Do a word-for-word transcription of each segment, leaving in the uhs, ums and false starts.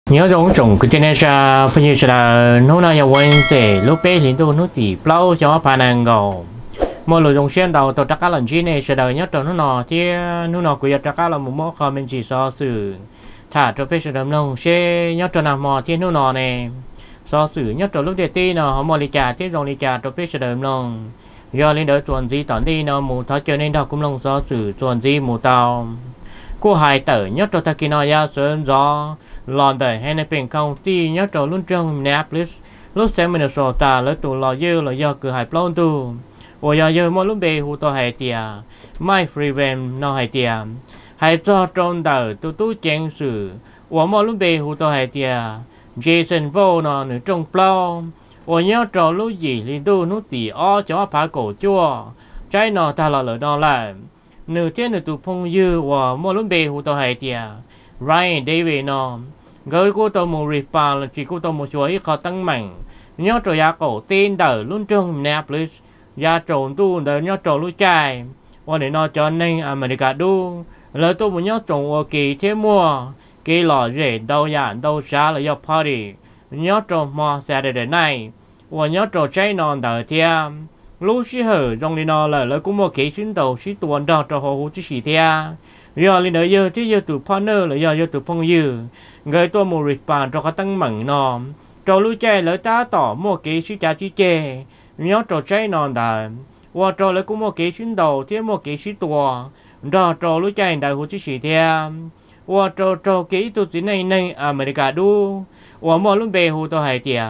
nhớ giống trồng cái tên là bây giờ là nó là quan để lúc bé liền tôi nó chỉ bao cho bà nàng gạo mỗi lần dùng xuyên đầu tôi chắc là gì này sẽ đời nhất trong nó nọ thì nó nọ cũng chắc là một món comment chỉ so sự thả cho bé sẽ đầm lòng sẽ nhất trong nào mò thì nó nọ này so sự nhất trong lúc để ti nó họ mò đi trả tiếp dòng đi trả cho bé sẽ đầm lòng do lên đỡ chuẩn gì tận đi nó mù tháo chơi nên đọc cũng lòng so sự chuẩn gì mù tàu cô hai tử nhất trong ta kia nó ra sơn gió lòn đời hay làเป็น county nhất trong luôn trong Minneapolis lúc xem Minnesota lấy tụ lò dơ là do cửa hải plon tu ôi giờ giờ mỗi lúc bề hụ to hải tiề mai free van nó hải tiề hải cho trong đời tu tu chén sử ôi mỗi lúc bề hụ to hải tiề Jason vô nó nữa trong plon ôi nhớ trong lúc gì liên tu nút tỉ o cho phá cổ chua trái nó ta là lỡ đó là nửa thiên nửa tụ phong dư ôi mỗi lúc bề hụ to hải tiề Ryan David nó người của tôi một ripa là chỉ của tôi một chuỗi khó tăng mạnh nhớ trò giá cổ tin đời luôn trong Minneapolis giá trộn tu đời nhớ trộn lũ chai và để nó cho nên America đu lời tôi muốn nhớ trộn ở kỳ thế mua kỳ lò rể đâu giả đâu xa là do party nhớ trộn mò Saturday night và nhớ trộn cháy non đời thia lũ sĩ hở trong đi nó là lời cũng một kỳ xuyên đầu sĩ tuần đó cho họ hữu chí sĩ thia giờ lên đời giờ thì giờ tụ partner là giờ giờ tụ phong dư người tôi một response cho các tăng mặn nọ cho lũ trẻ lỡ ta tỏ một cái suy trả chi chê nhớ cho trái non đà và cho lấy cũng một cái xuyên đầu thêm một cái suy tua cho cho lũ trẻ đại hồ chí sĩ thêm và cho cho cái tụ chỉ này này America đu và một lúc về hồ tôi hay tiệt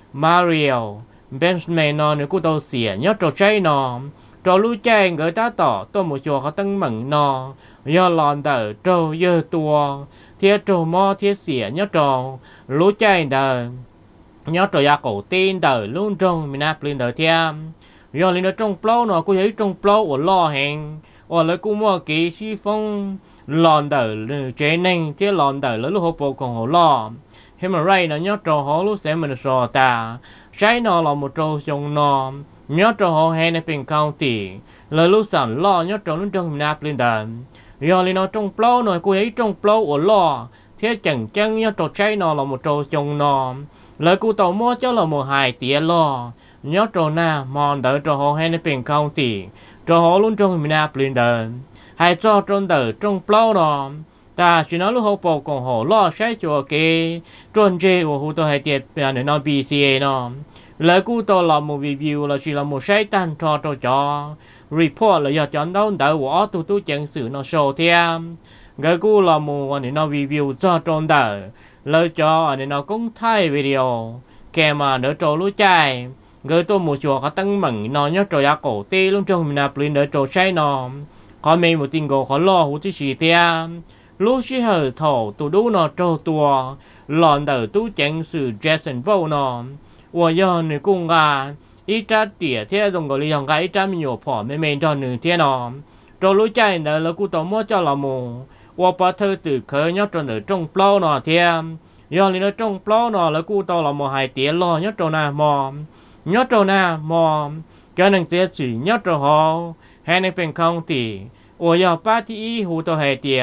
Mario Benjamin nó nữa cũng tôi xỉa nhớ cho trái nọ cho lũ trẻ người ta tỏ tôi một chỗ các tăng mặn nọ do lòn đờ trâu dơ tua thiết trâu mò thiết xỉa nhớ trâu lũ chạy đờ nhớ trâu ya cổ tin đờ luôn trong mình áp lên đờ thêm do lên đó trong plau nó cũng thấy trong plau ở lo hẹn ở lấy cũng mua kỹ sĩ phong lòn đờ chế nên thiết lòn đờ lấy lúc hộp bộ còn hồ lo thế mà ray nó nhớ trâu họ lúc sẽ mình sò ta trái nó là một trâu trông nó nhớ trâu họ hay làเป็น county lời lúc sản lo nhớ trâu luôn trong mình áp lên đờ giờ lên nó trong plau nó cô ấy trong plau ở lo thế chẳng chăng nhớ trò trái nó là một trò chồng nó lời cô tàu mua cho là một hai tía lo nhớ trò na mòn đỡ trò họ hay nóเป็น county trò họ luôn trong mình áp lên đờ hai cho trong đờ trong plau nó ta chỉ nói lúc họ bộ còn họ lo sai cho cái tròn dê của họ tôi hay tiệt để nó bê xê a nó lời cô tàu là một review là chỉ là một sai tan cho trò cho report là giờ chọn đâu đỡ của tu tu chẳng sự nó show thêm người cô là một anh nó review cho tròn đỡ lời cho anh nó cũng thay video kèm mà đỡ trò lúa chai người tôi một chùa có tăng mừng nó nhớ trò giá cổ tê luôn trong mình nạp lên đỡ trò say nó có mình một tin gồ khó lo hú chứ gì thêm lúc chỉ hở thổ tu đu nó trò tua lòn đỡ tu chẳng sự Jason vô nó và giờ người cũng à ít ra tỉa thế dùng gọi là cái ít ra mình nhiều phỏ mấy mình cho nửa thế nó cho lối chạy đó là cụ tổ mua cho là mù và bắt thơ từ khởi nhớ cho nửa trong plau nó thêm giờ thì nó trong plau nó là cụ tổ là một hai tỉa lo nhớ cho na mò nhớ cho na mò cho nên sẽ chỉ nhớ cho họ hay nênเป็น county và giờ party hú tổ hai tỉa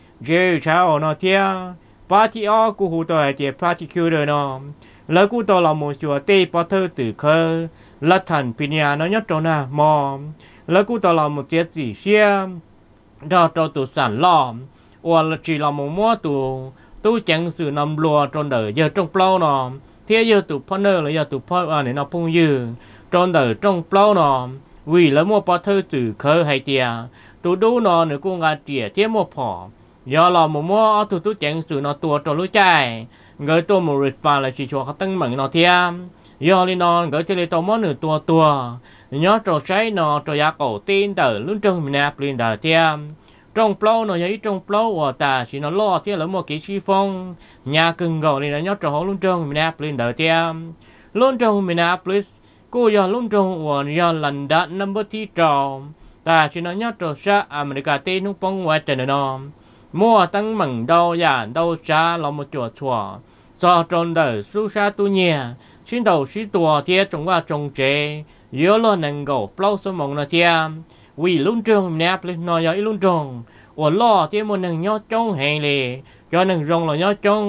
dễ chào nó thêm party ở cụ hú tổ hai tỉa particular nó là cụ tổ là một chỗ tây bắt thơ từ khởi là thành pinya nó nhớ cho na mò là cụ tao làm một tiết gì xia đó cho tụ sản lo hoặc là chỉ là một mua tụ tụ chẳng sự nằm lùa trong đời giờ trong plau nó thế giờ tụ partner là giờ tụ partner này nó phong dư trong đời trong plau nó vì là mua bắt thơ từ khơi hay tiề tụ đu nó nữa cũng ngã tiề thế mua phỏ giờ là một mua tụ tụ chẳng sự nó tua trong lối chạy người tôi một response là chỉ cho họ tăng mạnh nó thêm giờ lên nó gửi cho lên tàu món nửa tua tua nhớ trò trái nó trò giá cổ tin tờ luôn trong mình áp lên tờ thêm trong plau nó giấy trong plau và ta chỉ nó lo thế là một cái chi phong nhà cưng gọi này nó nhớ trò luôn trong mình áp lên tờ thêm luôn trong mình áp lên cô giờ luôn trong và giờ lần đã number thi trò ta chỉ nó nhớ trò xa America tên nung phong ngoài trời nó mua tăng mừng đâu giả đâu xa là một chỗ chùa do trong đời su sa tu nhẹ xin đầu sĩ tua thế trong qua trong chế yếu lo năng gạo plau số mong là thế vì luôn trong nạp lên nói vậy luôn trong và lo thế một năng nhớ trong hàng lì cho năng rong là nhớ trong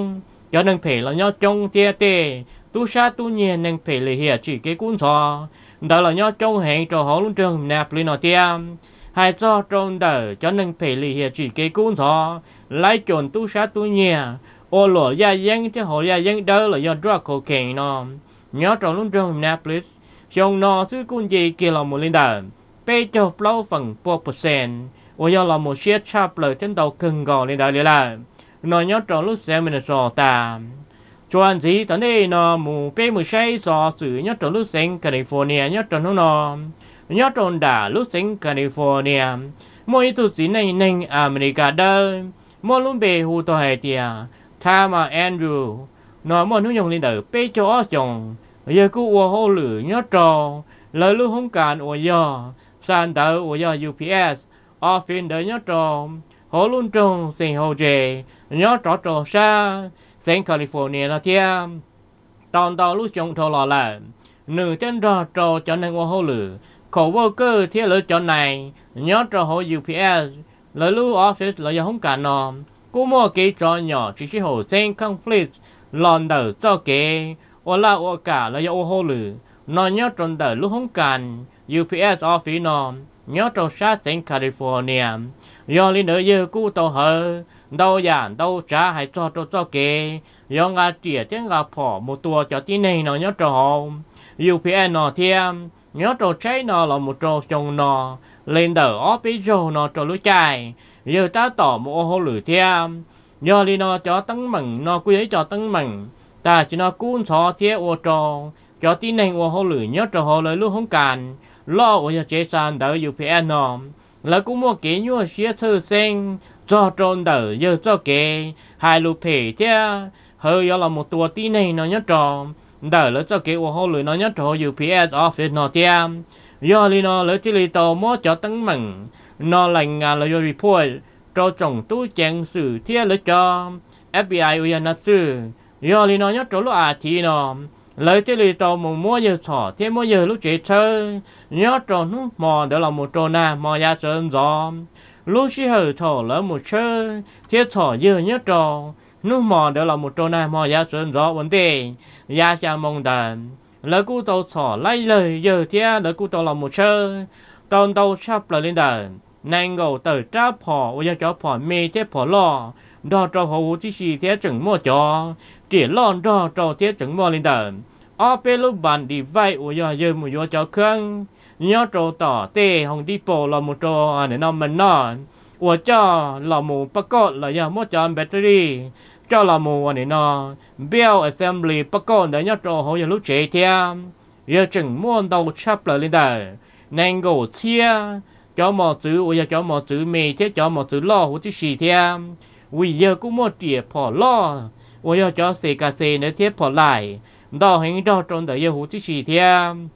cho nên phải là nhớ trong tia tê tu sa tu nhiên nên phải lì hiệp chỉ cái cuốn sò đó là nhớ trong hẹn cho họ luôn trường nạp lên nó tiêm hai cho trong đời cho nên phải lì hiệp chỉ cái cuốn sò lấy chuẩn tu sa tu nhiên ô lỗ gia dân thì họ gia dân đó là do drug cocaine nó nhớ trong luôn trường nạp lên trong nó sư cuốn gì kia là một linh đời bây giờ lâu phần bốn percent ô giờ là một chiếc chắp lời trên đầu cưng gò lên đời là nó nhớ trong lúc xem mình sò ta chuyện gì tới đây nó mù bé mù say sò sự nhớ trong lúc xem California nhớ trong nó nhớ trong đã lúc xem California mỗi thứ gì này nên America đó mỗi lúc bé hú to hay tiệt tham mà Andrew nó mỗi lúc dùng lên đời bé cho ở chồng giờ cứ uo hô lử nhớ trong lời lúc không cần uo giờ san tờ uo giờ u pê ét office đời nhớ trong họ luôn trong sinh hồ dề nhớ rõ trò xa sinh California là thiam tòn tòn lúc chồng thô lò là nửa trên rõ trò cho nên họ lử khẩu vô cơ thiết lựa chọn này nhớ trò họ u pê ét lời lưu office là do không cả nó cú mua cái trò nhỏ chỉ chỉ hồ sinh conflict lòn đầu cho kế ô là ô cả là do họ lử nó nhớ tròn đầu lúc không cần u pê ét office nó nhớ trò xa sinh California do lý nữa giờ cú tàu hở đâu giản đâu trả hay cho cho cho kê do ngà chĩa tiếng ngà phỏ một tua cho tí này nó nhớ trò hồng u pê ét nó thêm nhớ trò cháy nó là một trò chồng nó lên đầu ốp ý rô nó trò lúa chai giờ ta tỏ một ô hô lử thêm do lý nó cho tăng mừng nó quý ấy cho tăng mừng ta chỉ nó cuốn xó thiết ô trò cho tí này ô hô lử nhớ trò hồ lời lúc không càn lo ô giờ chế sàn đỡ u pê ét nó là cũng mua kế nhua xía thư sinh do trôn đỡ giờ cho kế hai lũ phê thế hơi do là một tua tí này nó nhớ trò đỡ là cho kế ô hô lưỡi nó nhớ trò u pê ét office nó tiêm do li nó lấy tí lì tàu mua cho tăng mừng nó lành à là do report cho chồng tu chèn xử thế lấy cho ép bê i uy nát sư do li nó nhớ trò lúc à thì nó lấy tí lì tàu một mua giờ sỏ thế mua giờ lúc chế chơi nhớ trò nút mò đó là một trò na mò ra sơn gió lúc xí hở thổ lỡ một chơi thiết thỏ giờ nhớ trò nút mò đó là một trò na mò ra sơn gió vấn đề ra xa mong đàn lỡ cú tàu thỏ lấy lời giờ thế lỡ cú tàu là một chơi tàu tàu sắp là lên đàn nàng ngầu tờ tráp phỏ ôi cho phỏ mê thế phỏ lò đo trò hậu tí xì thế chẳng mua cho chỉ lon đo trò thế chẳng mua lên đàn ở bên lúc bàn đi vay ôi giờ một vô cho khăn nhớ trò tỏ tê hồng đi bộ là một trò để nó mình nó ôi cho là một bác cốt là giờ một cho battery cho là một để nó bell assembly bác cốt để nhớ trò hồi giờ lúc chế thêm giờ chẳng mua đầu chắp lại lên đời nên gỗ chia cho một chữ ôi giờ cho một chữ mì thế cho một chữ lo hữu tí xì thêm vì giờ cũng một triệu phỏ lo ôi giờ cho xê cà xê nữa thế phỏ lại đó hình đó trong đời yêu hữu tí xì thêm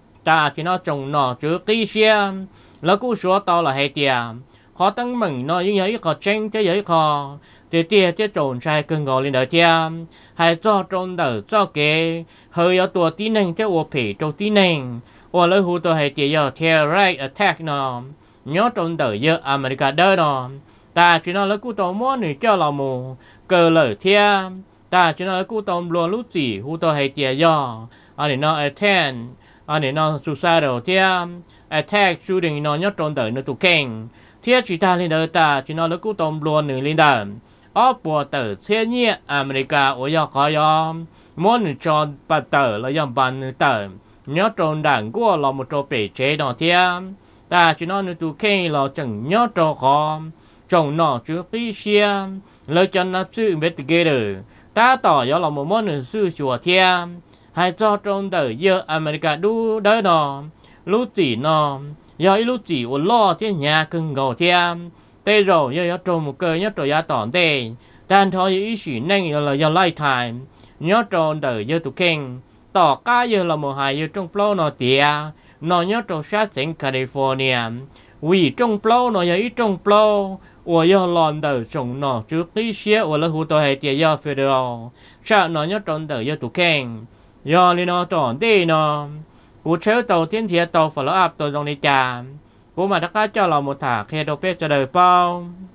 ta chỉ nó trồng nọ trước tí xem là cú số to là hai tiền khó tăng mừng nó như vậy có tranh thế giới khó thì tiền thế trộn sai cưng gọi lên đời thêm hay do trong đời do kế hơi ở tuổi tí nành thế ổ phỉ trong tí nành ổ lấy hữu tôi hay tiền giờ terrorist attack nó nhớ trong đời giờ America đó nó ta chỉ nó lấy cú tàu mua nữa cho là mù cờ lời thêm ta chỉ nó lấy cú tàu luôn lúc gì hữu tôi hay tiền giờ anh ấy nó attend anh ấy nó suicidal thêm attack shooting nó nhớ trong đời nó tụ keng thiết chỉ ta lên đời ta chỉ nó lấy cú tàu luôn nữa lên đời ở bộ tử xe nhẹ America ở giờ có giờ muốn cho bà tử là dòng bàn nữ tử nhớ trong đảng của là một trò bể chế nó thêm ta chỉ nó nữ tụ keng là chẳng nhớ trò khó chồng nó trước tí xe lời chân nó sự investigator ta tỏ do là một món nữ sư chùa thêm hay do trong đời giờ America đu đỡ nó lúc chỉ nó giờ lúc chỉ ở lo thế nhà cưng gầu thêm tê rồi giờ trong một cơ nhất rồi giá tỏn tê đàn thôi ý chỉ nên là giờ lại time nhớ trong đời giờ tụ keng tỏ cá giờ là một hai giờ trong plo nó tiệt nó nhớ trong sát sinh California vì trong plo nó giờ ý trong plo ở giờ lòn đời trong nó trước tí xe ở là hữu tôi hay tiệt giờ federal sao nó nhớ trong đời giờ tụ keng do li nó tỏn tê nó cú chơi tàu thiên thiệt tàu follow up tàu dòng đi chạm cú mà tất cả cho là một thả khe đầu pet cho đời bao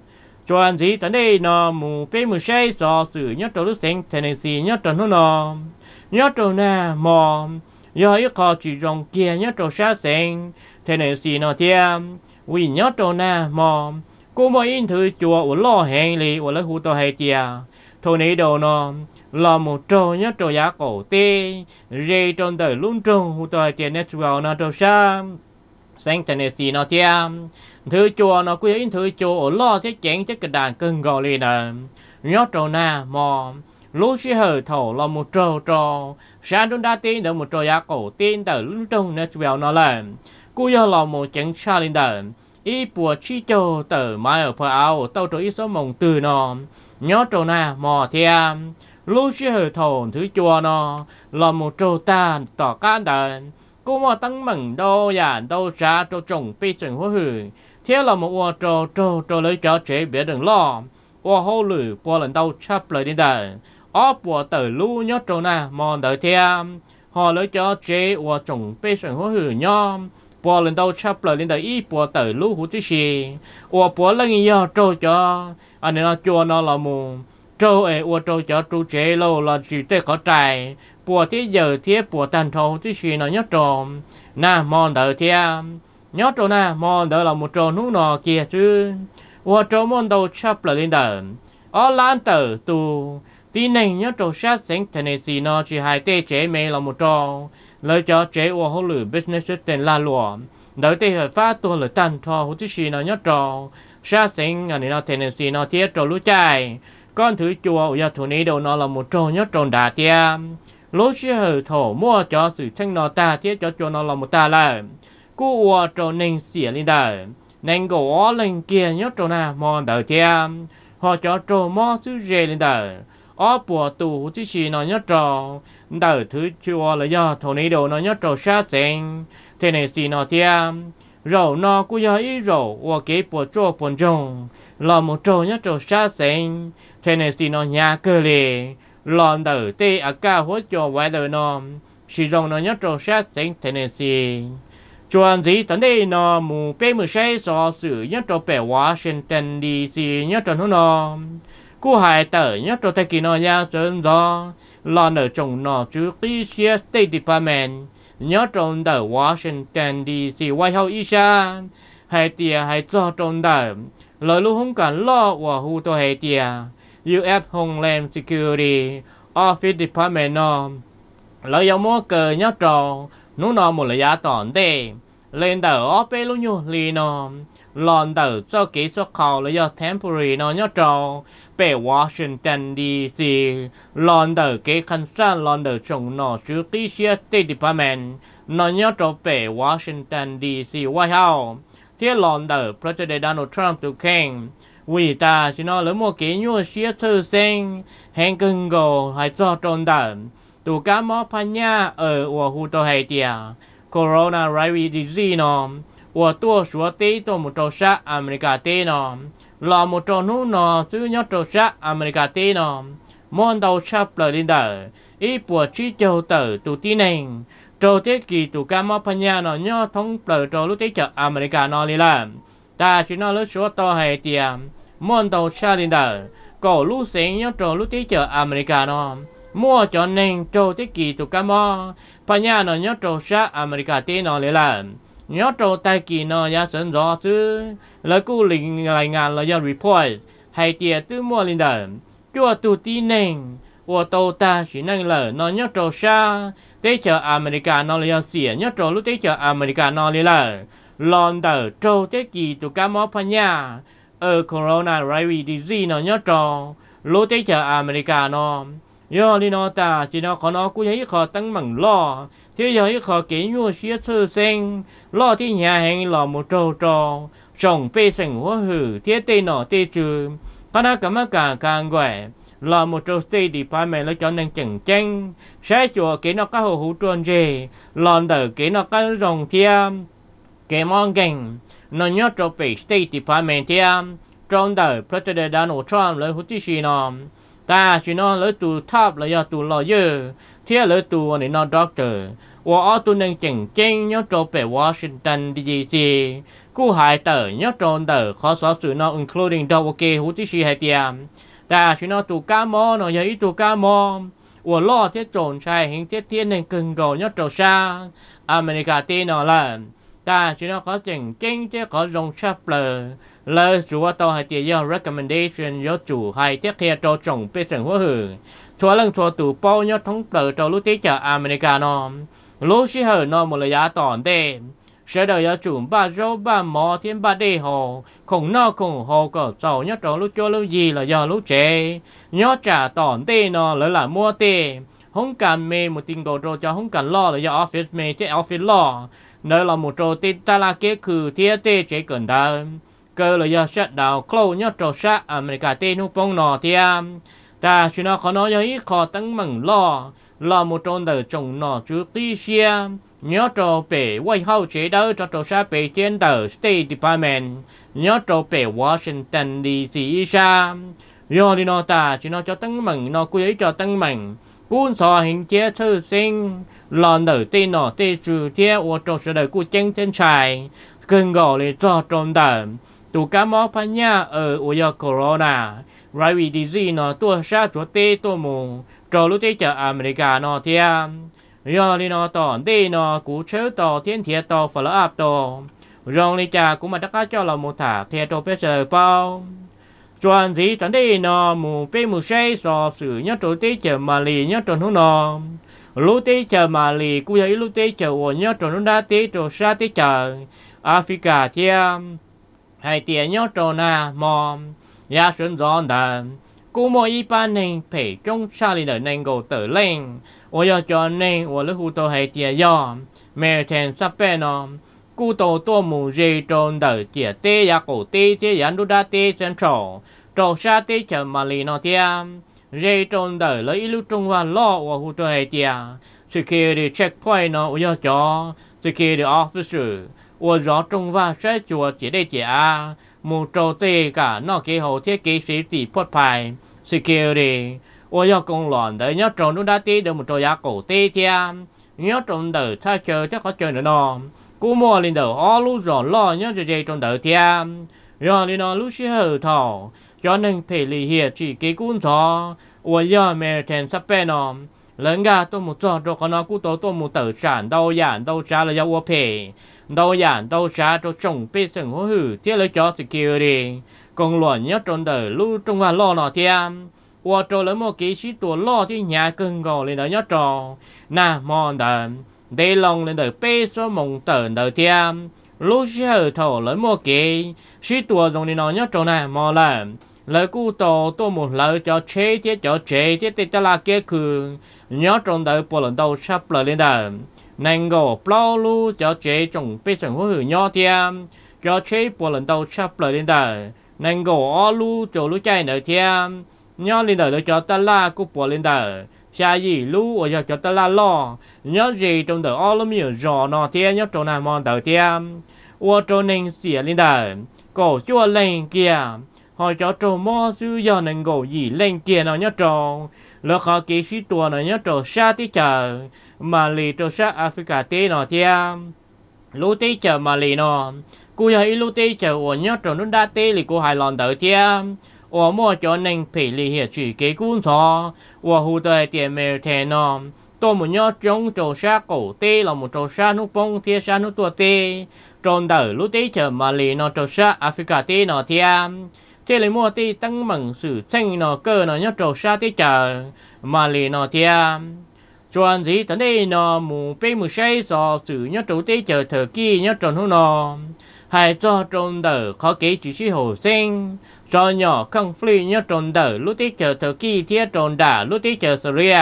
chuẩn gì tới đây nó mù bé mù say so sự nhất trong lúc sinh Tennessee nhất trong nó nó nhất trong nè mò do ít khó chỉ trong kia nhất trong sát sinh Tennessee nó thiam vì nhất trong nè mò cô mỗi in thứ chùa ở lo hẹn lì ở lấy hụt tàu hay tia thôi này đầu nó là một trâu nhất trâu giá cổ tê dây trong đời luôn trâu hụt tàu hay tia nhất vào nó trâu sa sinh Tennessee nó thiam thứ chùa nó quy in thứ chùa ở lo thế chén chắc cái đàn cưng gò lên nè nhất trâu nè mò lúc xí hở thổ là một trâu trâu sáng chúng ta tin được một trâu giá cổ tin từ luôn trâu nhất vào nó là cô giờ là một chén sa lên đời ý bùa chi châu từ mai ở phía áo tàu trôi số mộng từ nó nhớ trâu na mò thiam lúc xí hở thổ thứ chùa nó là một trâu ta tỏ can đàn cô mà tăng mừng đâu giản đâu ra trâu trồng pi trồng hoa hử thế là một hoa trâu trâu trâu lấy cho chế biết đừng lo hoa hô lử bùa lần đâu chấp lời đến đời ó bùa từ lu nhớ trâu na mò đợi thiam họ lấy cho chế hoa trồng pi trồng hoa hử nhom bùa lần đầu chấp lời lên đời ý bùa tử lũ hú tí xì ủa bùa lần ý do trâu cho anh nó chua nó là mù trâu ấy ủa trâu cho trâu chế lâu là chỉ tê có trài bùa thế giờ thế bùa tàn thâu tí xì nó nhớ trộm nà mòn đợi thiam nhớ trâu nà mòn đợi là một trâu nú nọ kia chứ ủa trâu mòn đầu chấp lời lên đời ó lan tử tù tí này nhớ trâu sát sinh Tennessee nó chỉ hai tê chế mê là một trâu lời cho chế của họ lử business tên là lụa đợi tới hợp pháp tôi là tan thọ hữu tí xì nó nhất trò sát sinh anh nó Tennessee nó thiết trò lũ chạy con thứ chùa ở thủ ní đầu nó là một trò nhất trò đá tiêm lũ xí hở thổ mua cho sự thanh nó ta thiết cho chùa nó là một ta là cú ua trò nên xỉa lên đời nên gỗ lên kia nhất trò nào mòn đời tiêm họ cho trò mò sư dê lên đời ó bùa tù hữu tí xì nó nhất trò đời thứ chùa là do thổ ní đồ nó nhất trò sát sinh thế này xì nó thiam rổ nó cũng do ý rổ và kế bùa trô bồn trông là một trò nhất trò sát sinh thế này xì nó nhà cơ lì lòn đời tê ở cao hốt cho vài đời nó sử dụng nó nhất trò sát sinh thế này xì chuẩn gì tấn đây nó mù bê mù say so sự nhất trò bẻ Washington đê xê nhất trò nó cú hài tờ nhất trò thay kỳ nó ra sơn do lòn ở trong nó chứ cái xe State Department nhớ trong tờ Washington đê xê White House isa hay tia hay cho trong tờ lời lưu không cần lo và hù tôi hay tia u ét Homeland Security Office Department nó lời dòng mua cờ nhớ trong nó nó một lời giá tỏn tê lên tờ office luôn nhu lì nó lòn tờ cho kỹ số khẩu là do temporary nó nhớ trong bề Washington đê xê lòn tờ kế khăn sản lòn tờ trong nó chứ tí xe State Department nó nhớ trong bề Washington đê xê White House thế lòn tờ President Donald Trump tụ khen vì ta chỉ nó lấy một kế nhu xe thư sinh hẹn cưng gồ hay cho trong tờ tụ cá mó phá nha ở của hù tô hay tìa coronavirus disease nó của tua số tí tô một trò sát America tí nó là một trò nụ nó chứ nhớ trò sát America tí nó môn đầu sắp lời lên đời ý bùa trí châu tử tụ tí nền trò tiết kỳ tụ cá mó phá nha nó nhớ thông lời trò lúc tí chợ America nó đi làm ta chỉ nó lấy số to hay tìa môn đầu sát lên đời cổ lúc sinh nhớ trò lúc tí chợ America nó mua cho nên trâu tiết kỳ tụ cá mò phải nhà nó nhớ trâu sát America tí nó lấy làm nhớ trâu tay kỳ nó giá sẵn rõ chứ lời cú linh lại ngàn là do report hay tiệt tư mua lên đời chua tụ tí nên của tàu ta chỉ năng lời nó nhớ trâu sát tế chờ America nó lấy xỉa nhớ trâu lúc tế chờ America nó lấy lời lòn đời trâu tiết kỳ tụ cá mò phải nhà ở coronavirus disease nó nhớ trâu lúc tế chờ America nó do đi nó ta chỉ nó có nó cũng thấy khó tăng mừng lo thế giờ khó kỹ nhu xía sơ sen lo thì nhà hàng lò một trâu trâu trồng bê sành hóa hử thiết tê nọ tê trừ có nó cảm ơn cả càng quẻ lò một trâu State Department lấy cho nên chẳng tranh sẽ chùa kỹ nó có hồ hữu truân gì lòn tờ kỹ nó có rồng thiam kỹ mong gành nó nhớ trâu bê State Department thiam trong tờ President Donald Trump lấy hữu tí xì nó ta chỉ nó lấy tù tháp là do tù lawyer thế lấy tù này nó doctor 我都能正经要做被 Washington D C กูหายเต๋อยอดโจนเต๋อขอสอบสื่อนอ including ดาวเกหูที่ชีให้เตียมแต่ชินอตูก้ามอนอยังอีตูก้ามอ我老天总在hình thiết thiên nên cần cầu nhất trâu xa America tên nó là ta chỉ nó có chỉnh chính chứ có dùng sắp lờ lời chủ tàu hay tiền do recommendation do chủ hay thiết kia trâu trồng bê sừng hóa hử thua lần thua tủ bao nhất thống lờ trâu lúc tí chờ America nó lúc xí hở nó một lời giá tỏn tê sẽ đời do chủ ba dấu ba mò thiên ba đê hồ khủng nó khủng hồ cỡ sầu nhất trâu lúc cho lúc gì là do lúc trẻ nhớ trả tỏn tê nó lấy là mua tê không cần mê một tình đồ cho không cần lo là do office mê chứ office lo nơi là một trâu tê ta là kế khử thiết tê chế cần đa cơ là do shut down close nhớ trâu sát America tê nụ bông nọ thiam ta chỉ nó có nói do ít khó tăng mừng lo lo một trâu đời trồng nọ trước tí xia nhớ trâu bể quay hậu chế đỡ cho trâu sát bể tiên đời State Department nhớ trâu bể Washington D C xa do đi nó ta chỉ nó cho tăng mừng nó quý cho tăng mừng cuốn sò hình chế thư sinh lòn đời tên nó tên sự thiết ô trâu sẽ đời của chân chân trái cần gọi lên cho trông đời tụ cá mó phá nha ở ô do corona Ravi disease nó tua sát chúa tê tô mù trâu lúc tê chờ America nó thiam do đi nó tỏ tê nó cú chớ tỏ thiên thiệt tỏ follow up tỏ rong đi chà cũng mà tất cho là một thả thiệt tỏ phép trời bao chuẩn gì tận đây nó mù bê mù say so sử nhất trâu tê chờ mà lì nhất trâu nó nó lúc tê chờ mà lì cú ấy lúc tê chờ ô nhất trâu nó đã tê trâu sát tê chờ Africa thiam hay tiền nhất trâu na mò ya xuân giòn đàn cú mò y ban nên phải trong xa lì đời nên gồ tử lên ô yo cho nên ô lúc hù tô hay tiền do mẹ thèn sắp bè nó cú tô tô mù dê trôn đời tỉa tê ya cổ tê tê ya nụ đa tê sen trổ trổ xa tê chờ mà lì nó thiam dê trôn đời lấy lúc trung hoa lo ô hù tô hay tỉa security checkpoint nó ô yo cho security officer ô gió trung hoa sẽ chùa chỉ đây chỉ a mù trâu tê cả nó kế hồ thiết kế sĩ tỷ phốt bài security ô yo công lòn đấy nhớ trâu nó đã tê được một trâu giá cổ tê thiam nhớ trâu đời tha chờ chắc có chơi nữa nó cú mua lên đầu ó lú giò lo nhớ cho dây trâu đời thiam rồi lên nó lú xí hở thỏ cho nên phải lì hiệt chỉ kế cuốn gió ô yo mẹ thèn sắp bè nó lớn ga tôi một giò rồi còn nó cú tổ tôi một tờ sản đâu giản đâu trả là do ô phê đâu giản đâu xa cho trồng bê sừng hố hử thiết lấy cho security còn luận nhất trong đời lưu trong hoa lo nọ thiam qua trò lấy một kỹ sĩ tuổi lo thì nhà cưng gò lên đời nhất trò nà mòn đời đây lòng lên đời bê số mộng tờ đời thiam lúc sẽ thổ lấy một kỹ sĩ tuổi dùng đi nó nhất trò nà mò làm lời cu tổ tôi một lời cho chế thiết cho chế thiết tê la kế khử nhất trong đời bộ lần đầu sắp lời lên đời nên gỗ plau lu cho chế trồng bê sừng hố hử nhỏ thiam cho chế bộ lần đầu sắp lời lên đời nên gỗ ó lu cho lu chạy nở thiam nhỏ lên đời cho ta la của bộ lên đời xa gì lu ở cho ta la lo nhỏ gì trong đời ó lu miêu giò nọ thiam nhỏ trong nam mòn đời thiam ô cho nên xỉa lên đời cổ chua lên kia hỏi cho trâu mò sư do nên gỗ gì lên kia nó nhỏ trâu lỡ khó kỹ sĩ tua nó nhỏ trâu xa tí chờ mà lì trâu sát Africa tê nó thiam lũ tê chờ mà lì nó cú thấy lũ tê chờ ở nhất trâu nó đã tê lì cú hài lòn đỡ thiam ở mua cho nên phải lì hiệp chỉ kế cuốn gió ở hù đời tiền mèo thè nó tôi một nhớ trong trâu sát cổ tê là một trâu sát nút bông thiê sát nút tua tê tròn đỡ lũ tê chờ mà lì nó trâu sát Africa tê nó thiam thế lấy mua tê tăng mừng sự xanh nó cơ nó nhất trâu sát tê chờ mà lì nó thiam chuẩn gì tận đây nó mù bê mù say so sự nhất trâu tê chờ thờ kia nhất tròn hú nó hay cho tròn đỡ khó kế chỉ sĩ hồ sinh cho nhỏ không phi nhất tròn đỡ lúc tê chờ thờ kia thiết tròn đả lúc tê chờ Syria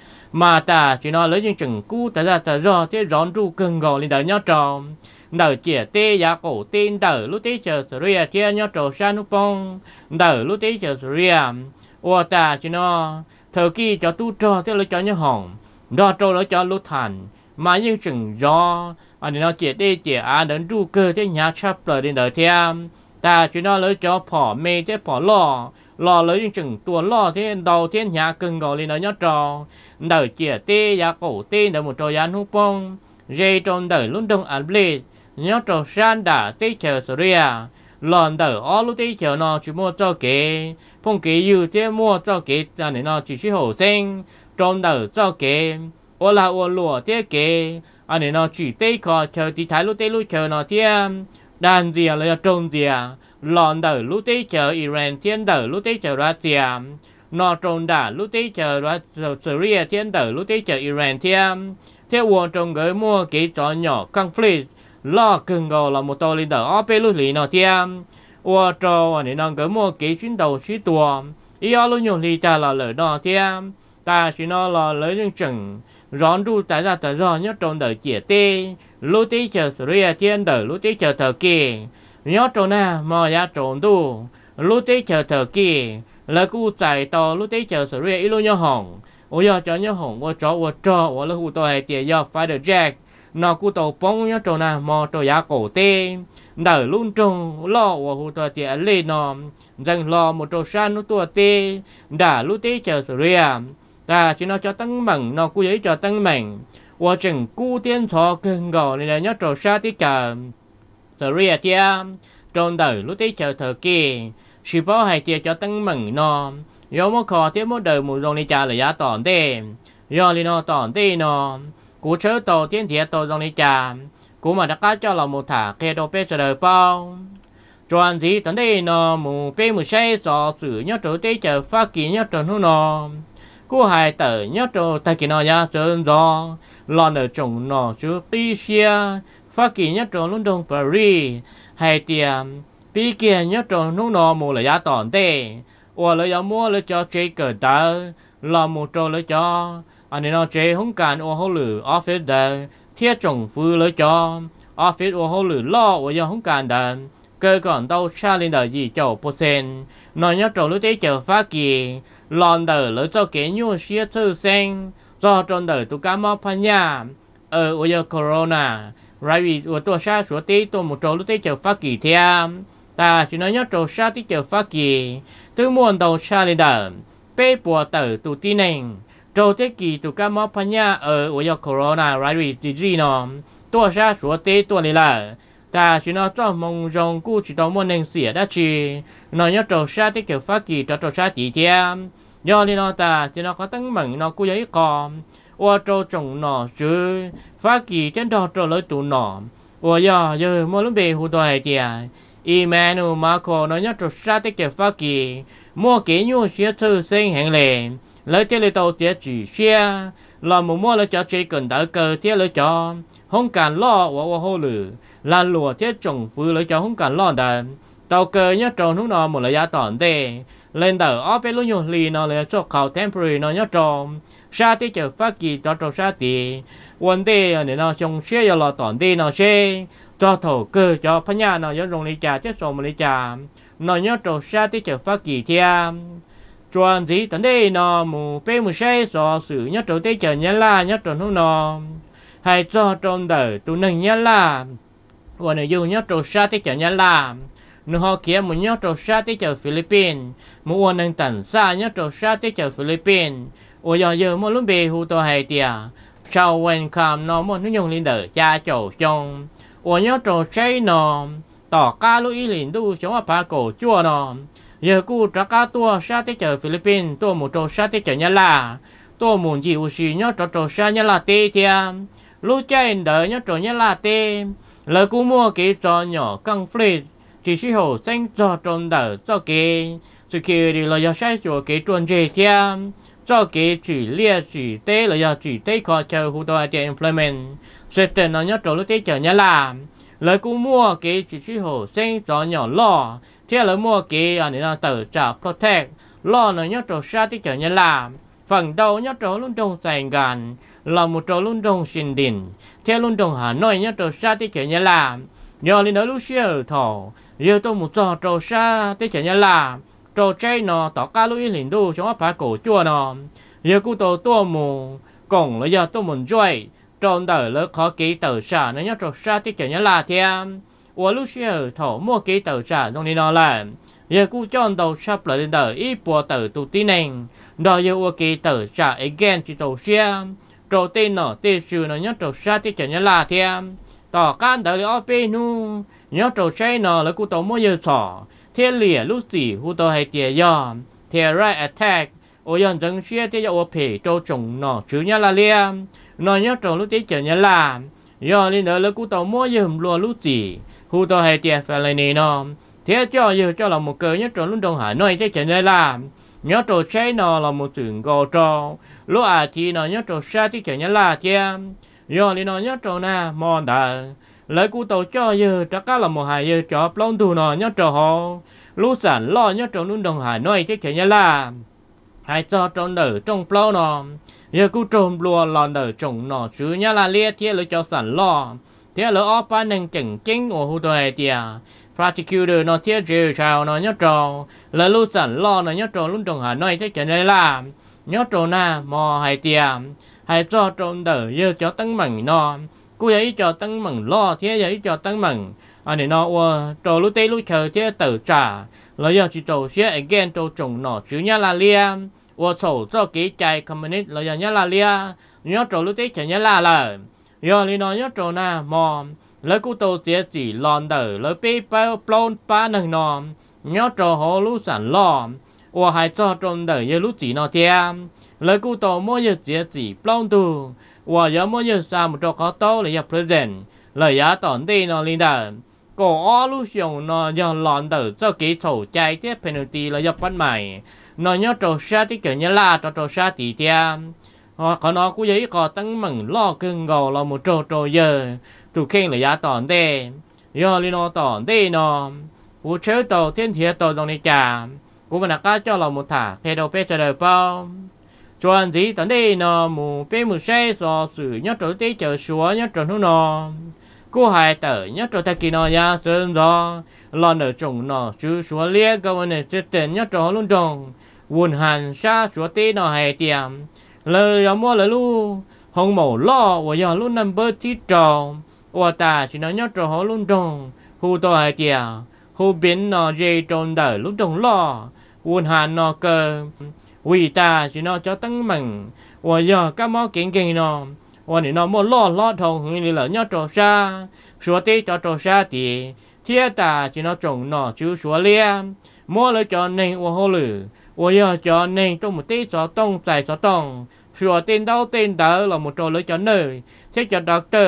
mà ta chỉ nói lấy những chừng cũ ta ra ta do thế rón ru cưng gò lên đỡ nhất tròn đỡ chĩa tê giá cổ tên đỡ lúc tê chờ Syria thiết nhất tròn sa nút bông đỡ lúc tê chờ Syria ô ta chỉ nói thờ kia cho tu cho thế lấy cho nhớ hỏng đó trâu lấy cho lúa thành mà những chừng do anh nó chỉ đi chỉ à đến ru cơ thế nhà chắp lời đến đời thiam ta chỉ nó lấy cho phỏ mê thế phỏ lo lò lấy những chừng tua lò thiên đầu thiên nhà cưng gọi lên đó nhớ trò đời chia tê ya cổ tê đời một trò ya hú bông dây trong đời luôn đông ăn bê nhớ trò san đã tê chờ sria lòn đời ó lúc tê chờ nó chỉ mua cho kế phong kế yêu thế mua cho kế cho nên nó chỉ hổ sinh trong đời cho kế ô là ô lùa thế kế anh nên nó chỉ tê khó chờ thì thái lúc tê lúc chờ nó thêm đàn gì là trông gì lòn đời lúc tê chờ Iran thiên đời lúc tê chờ Russia nó trông đã lúc tê chờ Syria thiên đời lúc tê chờ Iran thiên theo quân trong người mua cái trò nhỏ conflict lo cưng gò là một tàu lên đời ở bên lúc lì nó thiên ô trò này nó người mua cái chuyến đầu chuyến tua ý ở lúc nhiều lì ta là lời nó thiên ta chỉ nó là lời những chừng rón đu tại ra tại do nhất trong đời chia tê lúc tê chờ Syria thiên đời lúc tê chờ thời kỳ nhớ trâu na mà ya trộn tu lúc tết chờ thời kỳ là cú chạy tàu lúc tết chờ sợi ít lúc nhớ hỏng ôi giờ cho nhớ hỏng ôi cho ôi cho ôi là cú tàu hay tiền do Fighter Jack nó cú tàu bóng nhớ trâu na mà trâu ya cổ tê đời luôn trông lo ôi cú tàu tiền lên nó dành lo một trâu san nó tua tê đã lúc tết chờ sợi ta chỉ nó cho tăng mặn nó cú giấy cho tăng mặn ôi chừng cú tiên thọ cưng gò này là nhớ trâu sa tí cả Syria tia trong đời lúc tết chờ thời kỳ chỉ bảo hai tia cho tăng mừng nó do một khó tiếp một đời một dòng đi trả là giá tỏn tê do li nó tỏn tê nó cú chớ tàu thiên thiệt tàu dòng đi trả cú mà đã cá cho là một thả kê đồ bê chờ đời bao toàn gì tận đây nó một bê một xe sò sử nhất trâu tết chờ phát kỳ nhất trâu nó nó cú hai tờ nhất trâu tay kỳ nó giá sơn do lon ở trồng nó chứ tí xia phát kỳ nhất trò London Paris hay tiệm bí kia nhất trò nông nọ một là giá tỏn tê hoặc là giá mua là cho chế cờ tờ là một trò là cho anh nên nó chế không cần ô hô lử office đời thiết trồng phu là cho office ô hô lử lo và do không cần đời cơ còn đâu xa lên đời gì cho percent nó nhất trò lúc tế chờ phát kỳ lon đời là cho kế nhu xía thư sen do trong đời tụ cá mò phá nhà ở ô giờ corona rồi vì ởตัวxa số tí tôi một trâu lúc tí chờ phát kỳ thêm ta chỉ nói nhớ trâu xa tí chờ phát kỳ từ muôn đầu xa lên đờ bê bùa tử tụ tí nền trâu tí kỳ tụ cá mò phá nhà ở ở giờ corona rồi vì tí gì nóตัวxa số tí tôi này là ta chỉ nói cho mong rong cú chỉ tao muốn nên xỉa đã chi nói nhớ trâu xa tí chờ phát kỳ cho trâu xa tí thêm do nên nó ta chỉ nói có tăng mừng nó cú giấy còn ô trâu trồng nọ chứ phát kỳ trên đó trâu lấy tụ nọ ô giờ giờ mua lúc về hụt tôi tiệt Emmanuel Marco nói nhất trâu sát tích cái phát kỳ mua cái nhu xía thư sinh hẹn lệ lấy tiền lấy tàu tiệt chỉ xía là một mua lấy cho chơi cần đỡ cờ tiệt lấy cho không cần lo ô ô hô lử là lùa tiệt trồng phứ lấy cho không cần lo đàn tàu cờ nhất trâu lúc nọ một là giá tỏn tê lên đỡ ở bên lúc nhiều lì nó là xuất khẩu temporary nó nhất trâu sa tí chờ phát kỳ cho trâu sa tí vấn đề này nó trong xe giờ là tỏn đi nó xe cho thổ cơ cho phá nhà nó giống rồng lý trà chết sổ mà lý trà nó nhớ trâu sa tí chờ phát kỳ thêm chuẩn gì tận đây nó mù bê mù xe sổ sử nhớ trâu tí chờ nhớ la nhớ trâu nó nó hay cho trong đời tụ nâng nhớ la và này dù nhớ trâu sa tí chờ nhớ la nó họ kia một nhớ trâu sa tí chờ Philippines một quân nâng tận xa nhớ trâu sa tí chờ Philippines ôi giờ giờ mua lúc về hụt tôi hay tiệt sau when come nó mua nước dùng lên đời cha chầu trong ôi nhớ trò chơi nó tỏ cá lúc ý liền tu chống áp phá cổ chua nó giờ cu trả cá tua sát tới chợ Philippines tua một trò sát tới chợ Nhật La tua muốn gì u xì nhớ trò trò sát Nhật La tê tiệt lúc chơi đời nhớ trò Nhật La tê lời cu mua cái trò nhỏ căng flip chỉ sĩ hồ xanh trò trong đời cho cái sự kia thì là giờ sai chỗ cái chuẩn gì tiệt cho cái chỉ liệt chỉ tế là do chỉ tế khó chờ hữu tôi tiền employment sẽ tên nó nhớ trâu lúc tế chờ nhà làm lời cũng mua cái chỉ chỉ hồ sinh cho nhỏ lo thế là mua cái anh nó tự trả protect lo nó nhớ trâu sát tế chờ nhà làm phần đầu nhớ trâu luôn trong Sài Gòn là một trâu luôn trong Sinh Đình thế luôn trong Hà Nội nhớ trâu sát tế chờ nhà làm nhờ lên đó lúc xưa ở thổ giờ tôi một trò trâu sát tế chờ nhà làm trò chơi nó tỏ cá lưỡi liền đu trong áp phá cổ chua nó giờ cụ tổ tua mù cổng là giờ tôi muốn chơi tròn đời lỡ khó ký tờ xả nó nhớ trò xa tiết trở nhớ là thêm ủa lúc xưa thổ mua ký tờ xả trong đi nó là giờ cú chọn đầu sắp lại đến đời ít bộ tử tụ tí nền đó giờ ok tử trả again chỉ đầu xe trâu tên nọ tên sự nó nhớ trâu xa thì chẳng nhớ là thêm tỏ can đời ở bên nu nhớ trâu say nọ là cú tàu mua giờ sỏ thiên lìa lúc xỉ hú tàu hay tiề yom thiên right attack ôi dân dân xe thì giờ phê trâu trồng nọ chứ nhớ là liêm nó nhớ trâu lúc tí chẳng nhớ là do nên đó là cú tàu mua giờ lùa lúc xỉ hú tàu hay tiề phải lại nè nó thế cho giờ cho là một cơ nhớ trâu lúc đông hải nói chứ chẳng nhớ là nhớ trâu say nọ là một chuyện gò trâu lúc à thì nó nhớ trâu xa thì chẳng nhớ là thêm do nên nó nhớ trâu na mòn đờ lấy cú tàu cho giờ chắc là một hai giờ cho plong tu nó nhớ trâu họ lúc sản lo nhớ trâu lúc đông hải nói chứ chẳng nhớ là hai cho trâu nở trong plong nó giờ cú trâu lùa lòn nở trồng nó chứ nhớ là lia thế lấy cho sản lo thế là ở bên nên chỉnh chính của hú tôi tiề prosecutor nó thiết chế chào nó nhớ trâu là lúc sản lo nó nhớ trâu lúc đông hải nói chứ chẳng nhớ là nhớ trâu na mò hai tiề hai cho trâu nở giờ cho tăng mừng nó cú ấy cho tăng mừng lo thế ấy cho tăng mừng anh này nó trâu lúc tây lúc chờ thế tử trả là giờ chỉ trâu xe again trâu trồng nó chứ nhớ là lia và sổ cho kỹ chạy communist là giờ nhớ là lia nhớ trâu lúc tây chẳng nhớ là là giờ thì nó nhớ trâu na mò lấy cú tàu xe chỉ lòn đỡ lấy bê bao plon ba nâng nó nhớ trâu họ lúc sản lo và hai cho trâu nở giờ lúc chỉ nó thêm lấy cú tàu mỗi giờ xe chỉ plon tu và giờ mỗi giờ sao một trâu có tàu là giờ present lời giá tổn đi nó linh đờ cổ ó lúc dùng nó giờ lòn đỡ cho kỹ sổ chạy tiếp penalty là giờ bắt mày nó nhớ trâu xa tí kiểu như là trâu trâu xa tí thêm hoặc có nó cũng giấy có tăng mừng lo cưng gầu là một trâu trâu giờ tụ khen là giá tổn đi giờ li nó tổn đi nó vụ chơi tàu thiên thiệt tàu trong này cả cũng mà cá cho là một thả thế đâu biết đời bao chuẩn gì tận đây nó mù bé mù say so sự nhất trâu tí chờ xuống nhất trâu nó cô hai tờ nhất trâu ta kỳ nó ya sơn do lon ở trồng nó chứ xuống lia cơ quan này sẽ tiền nhất trâu luôn trồng buồn hàn xa xuống tí nó hay tiệm lời giờ mua lời lu hồng màu lo và giờ luôn nằm bơ tí trò và ta chỉ nói nhớ trò họ luôn trồng hu to hai tiệm hu biến nó dây trồng đời lúc trồng lo buồn hàn nó cơ vì ta chỉ nói cho tăng mừng và giờ các món kiện kỳ nó và để nó mua lo lo thòng như là nhớ trò xa xuống tí cho trò xa thì thiết ta chỉ nói trồng nó chứ xuống lia mua lời cho nên và hô lử và giờ cho nên trong một tí gió tông dài gió tông sửa tên đâu tên đó là một trò lấy cho nơi thế cho doctor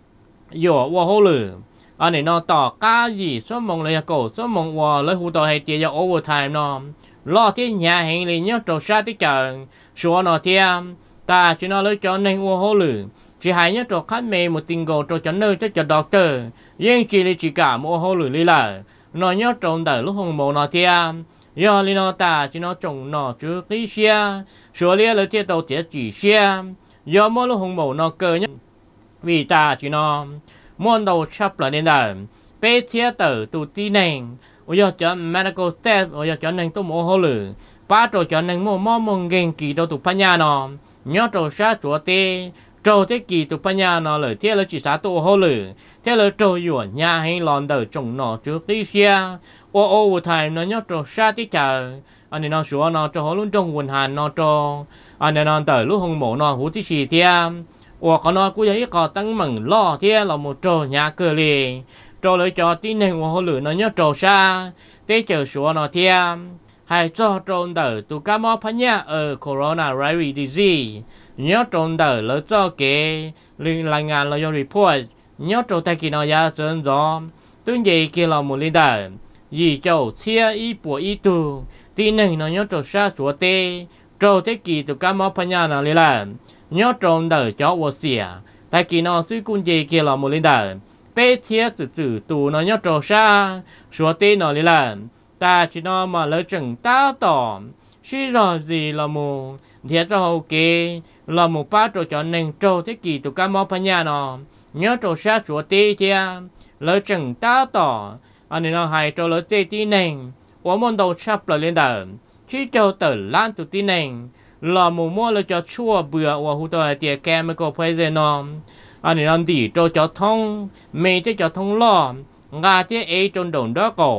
dỗ và hô lử anh này nó tỏ cá gì số mong là cổ số mong và lấy hụ tỏ hay tiền cho overtime nó lo thế nhà hàng này nhớ trò xa tí chờ sửa nó thêm ta chỉ nó lấy cho nên và hô lử chỉ hay nhớ trò khách mê một tình gồ trò cho nơi thế cho doctor nhưng chỉ là chỉ cả một hô lử lý là nó nhớ tròn đời lúc hồng mồ nó thêm giờ li nó ta chỉ nó trồng nó trước tí xe sửa lia lấy thiết tàu thiết chỉ xe giờ mỗi lúc hồng mồ nó cơ nhất vì ta chỉ nó môn đầu sắp là nên đời bé thiết tử tụ tí nền ôi giờ cho medical test ôi giờ cho nên tôi mua hô lử ba trò cho nên mua món mông ghen kỳ đâu tụ pa nhà nó nhớ trò sát chúa tê trâu thế kỳ tụ pa nhà nó lời thiết lấy chỉ sát tụ hô lử thế lời trâu dùa nhà hay lòn đời trồng nó trước tí xe ô ô thời nó nhớ trò xa tí chờ anh nó sửa nó cho họ luôn trong quần hàng nó cho anh nó tới lúc hồng mộ nó hú tí xì thêm ô có nó cũng giấy có tăng mừng lo thế là một trò nhà cơ lì trò lấy cho tí này họ lửa nó nhớ trò xa tế chờ sửa nó thêm hay cho tròn đời tụ cá mò phá nhá ở coronavirus disease nhớ tròn đời lấy cho cái liên là ngàn là do report nhớ trò tay kỳ nó ra sơn gió tương gì kia là một liên đời vì châu chia ý bộ ý tu tí này nó nhớ trò xa sủa tê trò thế kỳ tụ cá mò phá nhá nó liên là nhớ tròn đời cho vô xỉa tay kỳ nó sư cung gì kia là một liên đời bé chia từ từ tù nó nhớ trò xa sủa tê nó liên là ta chỉ nó mà lấy chừng ta tỏ suy rõ gì là một thiệt cho hậu kỳ là một ba trò cho nên trò thế kỷ tụ cá mò phá nhà nó nhớ trò xa sủa tê chia lấy chừng ta tỏ anh nó hay trò lấy tê tí nền của môn đầu sắp lại lên đời khi trò tử lan tụ tí nền là một mua lấy cho chua bừa và hữu tờ tiệt chemical poison nó anh nó đi trò cho thông mê thế cho thông lo ngà thế ấy trong đồng đó cổ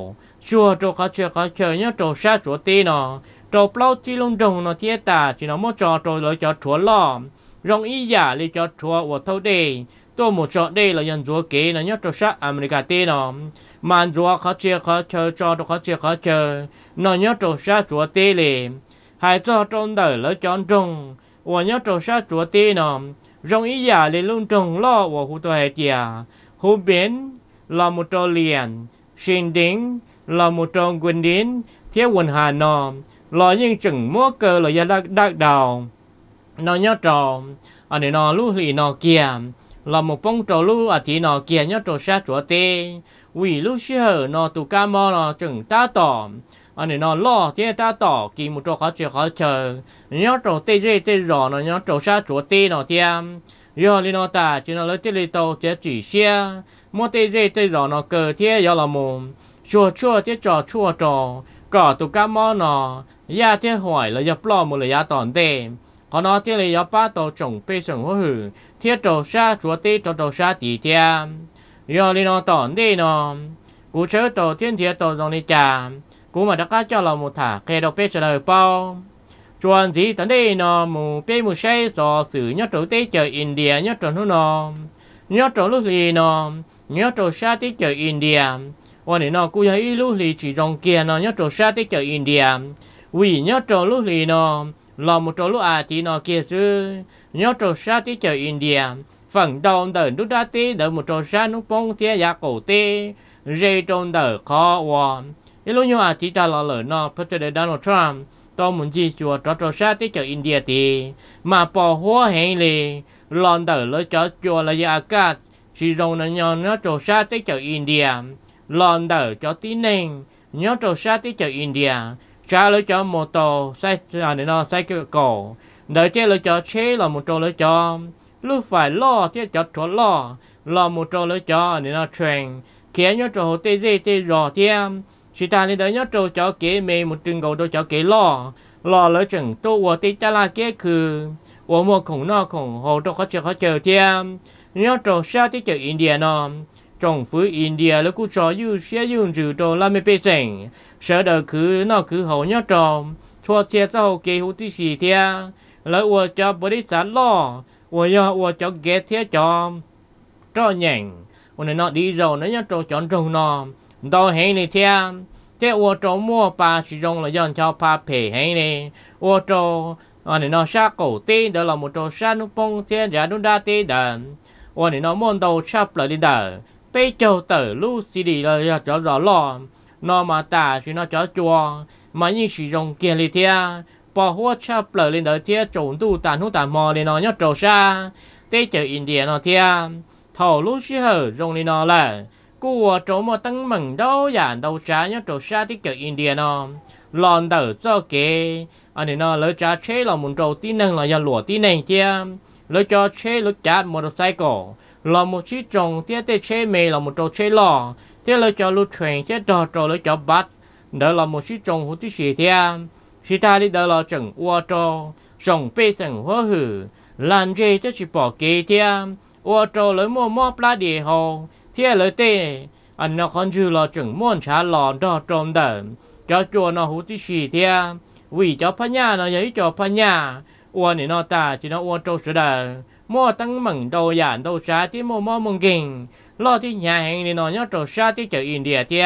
chùa trâu khó chơi khó chơi nhớ trâu sát chúa tê nó trâu plau chi lông đồng nó thiết tà chỉ nó mất trò trâu lấy cho chúa lò rong ý giả lấy cho chúa của thâu đề tôi một trò đây là dân chúa kế nó nhớ trâu sát America tê nó màn chúa khó chơi khó chơi cho trâu khó chơi khó chơi nó nhớ trâu sát chúa tê lì hai cho trâu đời lấy chọn trông và nhớ trâu sát chúa tê nó rong ý giả lấy lông trông lo của hú tôi hệ tìa hú biến là một trâu liền xin đính là một trâu quân đến thiếu quần hà nó lo nhưng chừng mua cơ là gia đắc đắc đầu nó nhớ trò ở đây nó lú lì nó kia là một bông trò lú ở thì nó kia nhớ trò sát chúa tê vì lú xí hở nó tụ ca mò nó chừng ta tỏ ở đây nó lo thế ta tỏ kỳ một trò khó chơi khó chơi nhớ trò tê dê tê rõ nó nhớ trò sát chúa tê nó thiam do li nó ta chỉ nó lấy tê lì tàu thế chỉ xe mua tê dê tê rõ nó cờ thế do là một chua chua thế trò chua trò có tụ ca mò nó ya thế hỏi là ya plo một là ya tòn tê có nó thế là ya ba tàu trồng bê sừng hố hử thế trò sa chúa tê trò trò sa tỉ thia do li nó tòn tê nó cú chớ trò thiên thiệt trò dòng đi trà cú mà đã cá cho là một thả kê đầu bê sờ đời bao chuẩn gì tận đây nó mù bê mù say sò sử nhớ trò tê chờ India nhớ trò nó nhớ trò lúc gì nó nhớ trò sa tê chờ Indiaวันนี้เนาะกูยังอีลูกลีจีจงเกียเนาะยอดโจชาติเจออินเดียวิยอดโจลูกลีเนาะลอมุโจลูกอาทีเนาะเกียซื้อยอดโจชาติเจออินเดียฝั่งดอนเดินดุดาตีเดินมุโจชานุปงเทียยาโกตีเรตอนเดินคอวอนอีลูกยออาทีตาลอเลยเนาะพระเจ้าโดนัลด์ทรัมป์ตอนมุนจีจัวโจชาติเจออินเดียตีมาปอหัวเฮงเลยลอนเดินเลยจอจัวระยะอากาศชีจงเนาะยอดโจชาติเจออินเดียlòn đỡ cho tí nền nhớ trâu sát tí chờ India trả lời cho một tàu sai à để nó sai cái cổ đợi chế lời cho chế là một trâu lời cho lúc phải lo chế cho trâu lo lo một trâu lời cho để nó truyền kia nhớ trâu tê dê tê rò thêm chỉ ta lên đợi nhớ trâu cho kế mê một trường cầu đôi cho kế lo lo lời chừng tôi của tí ta là kế khử của một khủng nó khủng hồ trâu khó chờ khó chờ thêm nhớ trâu sát tí chờ India nó trong phía Indiaแล้วกูจออยู่เสียอยู่จู่โตแล้วไม่เป็นสิ่งเสด็จคือนอกคือเขาเนี่ยจอมทั่วเทียเจ้าเกหุที่สี่เทียแล้วว่าจะบริษัทล่อว่าจะว่าจะเกตเทียจอมจอหยังวันนี้นอดีเราเนี่ยจอจอนตรงนอมดอเฮงนี่เทียเทียว่าจอมัวปลาสิจงเลยย้อนชาวพาเพเฮงนี่ว่าจออันนี้นอชาโกตีเดี๋ยวเราหมดจอชานุปงเทียยาดุดาตีเดินวันนี้นอมอนโตชาปเลยเดินbây giờ tử lu xì đi là cho rõ lò nó mà ta chỉ nó cho chùa mà như sử dụng kia li thia bỏ hoa chắp lời lên đời thia trộn tu tàn hút tàn mò để nó nhớ trâu xa tây chờ India nó thia thầu lu xí hở dùng đi nó là cua trộn một tăng mừng đâu giản đâu xa nhớ trâu xa tây chờ India nó lòn tử cho kế anh ấy nó lấy cha chế là muốn trâu tí nâng là do lụa tí nâng thia lấy cho chế lấy chát motorcycle là một chiếc trồng thiết tê chế mê là một trâu chế lò thiết lấy cho lưu truyền thiết trò trò lấy cho bắt đó là một chiếc trồng hút tí xì thia xì ta đi đó là chẳng ua trò trồng bê sừng hóa hử làm gì cho chỉ bỏ kế thia ua trò lấy mua mua plá địa hồ thiết lấy tê anh nó còn dư là chẳng muốn trả lò đo trồng đỡ cho chùa nó hút tí xì thia vì cho phá nhà nó giấy cho phá nhà ua này nó ta chỉ nó ua trâu sữa đỡ mua tăng mừng đầu giản đầu xa tí mua mua mừng kinh lo tí nhà hàng này nó nhớ trâu xa tí chờ India tia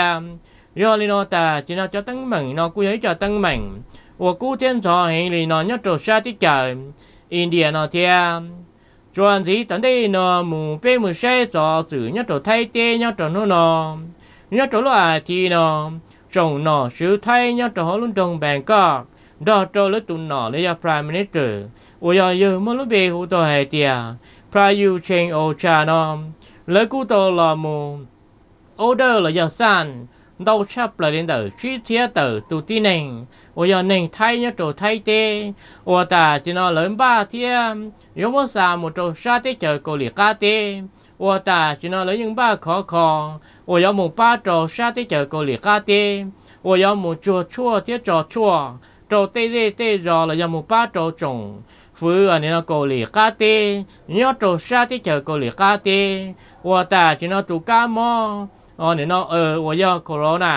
do li nó ta chỉ nó cho tăng mừng nó cũng ấy cho tăng mừng và cú thiên thọ hàng này nó nhớ trâu xa tí chờ India nó tia chuẩn gì tận đây nó mù bê mù xe sọ sử nhớ trâu thay tê nhớ trâu nó nó nhớ trâu lo thì nó trồng nó sử thay nhớ trâu luôn trồng bèn cọc đó trâu lấy tụi nó lấy Prime Minister ôi giờ giờ mới lúc về hụt hay tiệt, price change ô cha nó, lấy cú tàu là mù, order là giờ san, đâu chấp là đến từ chi tiết từ tụ tin này, ôi giờ này thay nhá trổ thay tê, ôi ta chỉ nó lớn ba thiên, nếu mà sao một trổ sát tê chờ cô liệt cá tê, ôi ta chỉ nó lấy những ba khó khó, ôi giờ một ba trổ sát tê chờ cô liệt cá tê, ôi giờ một chua chua tiết trò chua, trổ tê tê tê rồi là giờ một ba trổ trồng phứ anh nó cô liệt cá tê nhớ trâu sa tê chờ cô liệt cá tê và ta chỉ nó tụ cá mò anh nó ờ và do corona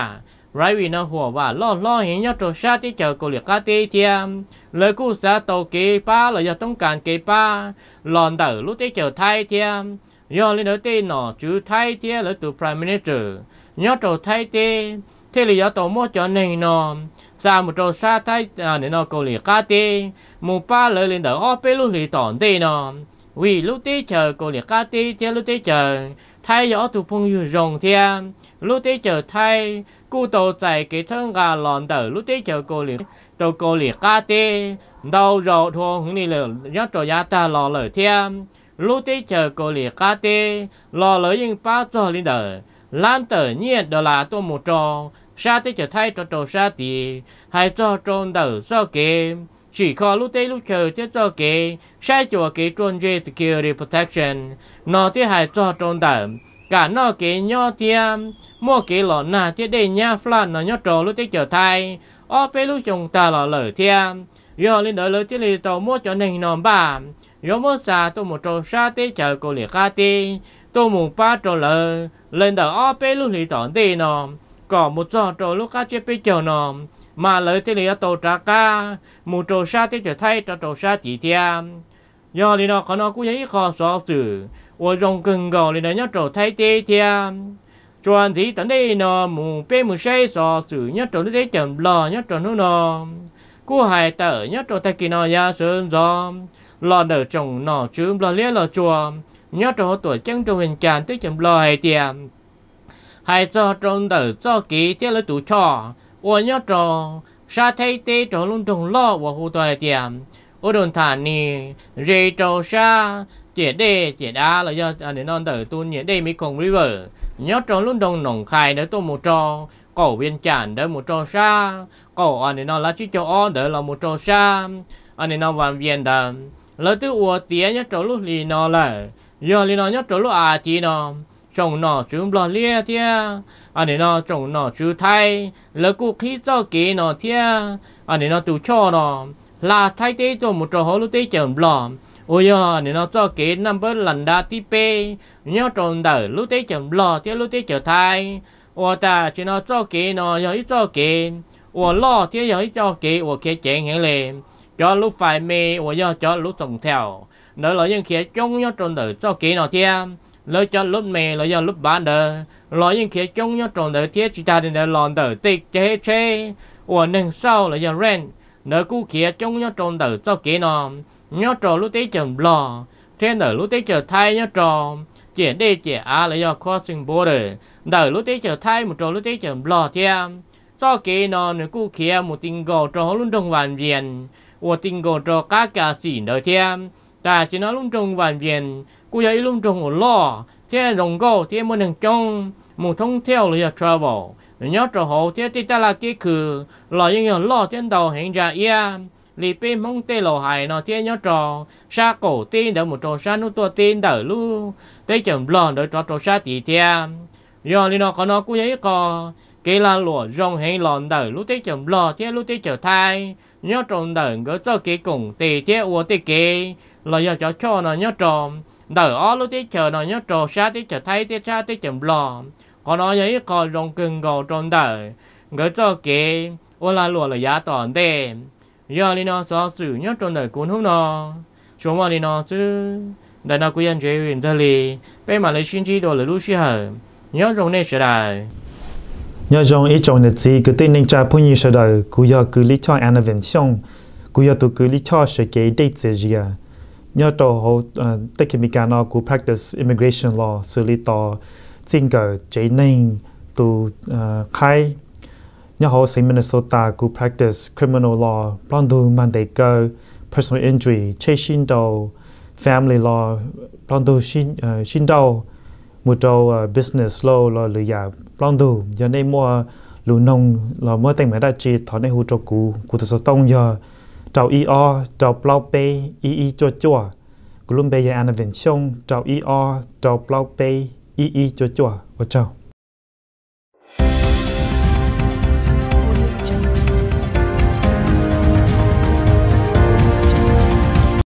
right vì nó hùa và lo lo hiện nhớ trò xa tí chờ cô liệt cá tí thiam lời cú xa tàu kế ba là do tông cản kế ba lòn đỡ lúc tí chờ thay thiam do lên đó tí nó chứ thay thiam là từ prime minister nhớ trò thay tí thế là do tàu mua cho nên nó xa một trò xa thay à để nó cô liệt cá tí một ba lời lên đó ó bê lúc lì tỏn tí nó vì lúc tí chờ cô liệt cá tí thiam lúc tí chờ thay gió tụ phong yu rồng thiam lúc tí chờ thay cú tàu chạy cái thân gà lòn đỡ lúc tí chờ cô liệt tàu cô liệt cá tí đầu rồi thôi hướng đi là nhớ trò giá ta lò lời thiam lúc tí chờ cô liệt cá tí lò lời nhưng ba giờ lên đỡ lan tờ nhiệt đó là tôi một trò xa tí chờ thay trò trò xa tí hay cho tròn đỡ do kế chỉ có lúc tí lúc chờ tiếp do kế sai chùa kế tròn dây security protection nó tí hay cho tròn đỡ cả nó kế nhỏ thiam mua kế lọ nà tí đây nha flan nó nhớ trò lúc tí chờ thay ó bê lúc chồng ta lọ lời thiam do lên đỡ lời tí lì tàu mua cho nên nó bà do mua xa tôi một trò xa tí chờ cô liệt cá tí tôi một ba trò lời lên đỡ ó bê lúc lì tỏn tí nó có một trò trò lúc cá chế bê chờ nó mà lời tí lì tàu trả ca một trò xa tí chờ thay trò trò xa chỉ thiam do lên nó có nó cũng giấy khó xóa xử我用更高的人做太低天，专题等你呢，目标目标所属nhất做你chậm lo nhất做nó nó, cú hai tờ nhất做thay kỳ nó ya sơn gió, lo đỡ chồng nó chứ lo liếc lo chùa, nhất做tuổi chân trong hình tràn tới chậm lo hai tiền, hai cho trong đỡ cho kỹ theo lấy tủ trò,我nhất做sa thay tê做luôn trong lo và hú tuổi tiền, ở đồn thản nì, rê trâu sa chế đê chế đá là do anh non tử tuôn nhện đê mi cùng river nhớ trong lúc đông nồng khai đỡ tôi một trò cổ viên chản đỡ một trò xa cổ anh non lá chứ cho on đỡ là một trò xa anh non hoàn viên đờ lỡ tư ua tía nhớ trong lúc lì nó là giờ lì nó nhớ trong lúc à chi nó trồng nó chúng lo lia thia anh non trồng nó chú thay lỡ cụ khí cho kỹ nó thia anh non tụ cho nó là thay tế cho một trò hồ lúc tế chởm lòm ôi giờ nên nó cho cái number lần đa tí pe nhớ tròn đỡ lúc tế chậm lo thế lúc tế trở thay ôi ta chỉ nó cho cái nó giờ ít cho cái ôi lo thế giờ ít cho cái ôi cái chuyện như lên cho lúc phải mê ôi giờ cho lúc sống theo nữa là những kia chung nhớ tròn đỡ cho cái nó thêm lỡ cho lúc mê lỡ giờ lúc bán đỡ lỡ những kia chung nhớ tròn đỡ thế chỉ ta đến đỡ lòn đỡ tịch chế chế ôi nâng sau là giờ rent nữa cú kia chung nhớ tròn đỡ cho cái nó nhớ trò lúc tế chậm lo trên đời lúc tế chờ thay nhớ trò chỉ đây chỉ á là do crossing border đời lúc tế chờ thay một trò lúc tế chậm lo thêm do cái nó nữa cú kia một tình gò trò luôn trong hoàn viện một tình gò trò cá cả xỉ đời thêm ta chỉ nó luôn trong hoàn viện cú ấy luôn trong một lo thế rồng gò thế một đường trong một thông theo là do travel nhớ trò hộ thế thì ta là cái khử lo những lo trên đầu hiện ra ia lì bên mong tê lò hải nó thiên nhớ trò sa cổ tin đỡ một trò sa nút tua tin đỡ lu tê chậm lòn đỡ trò trò sa tỷ thiên do lì nó có nó cũng ấy có cái là lụa rong hay lòn đỡ lu tê chậm lò thiên lu tê trở thai nhớ tròn đỡ gỡ cho cái cùng tê thiên ua tê kê là do cho cho nó nhớ trò đỡ ó lu tê chờ nó nhớ trò sa tê trở thai tê sa tê chậm lò có nó ấy có rong cưng gò tròn đỡ gỡ cho cái ua là lụa là giá toàn tê giờ đi nó xóa xử nhất trong đời cuốn hôm nó chúng mà đi nó chứ đại nào quý anh chế huyền giờ lì bên mà lấy xin chi đồ là lúc xí hở nhớ trong này sẽ đại nhớ trong ý trong này gì cứ tên ninh cha phun như sẽ đời cú giờ cứ lý cho intervention cú giờ tụ cứ lý cho sẽ cái date gì à nhớ trong hồ tất cả mình nó cú practice immigration law xử lý tòa chính cái chế ninh tụ khai nhớ hồ sinh Minnesota cú practice criminal law plan du man đề cơ personal injury chế xin đầu family law plan du xin xin đầu một đầu business law là lựa giả plan du giờ này mua lúa nông là mua tiền mấy đại chi thọ này hỗ trợ cú cú tự sản tông giờ trào e o trào plau pay e e cho chua cú luôn bây giờ intervention trào e o trào plau pay e e cho chua và chào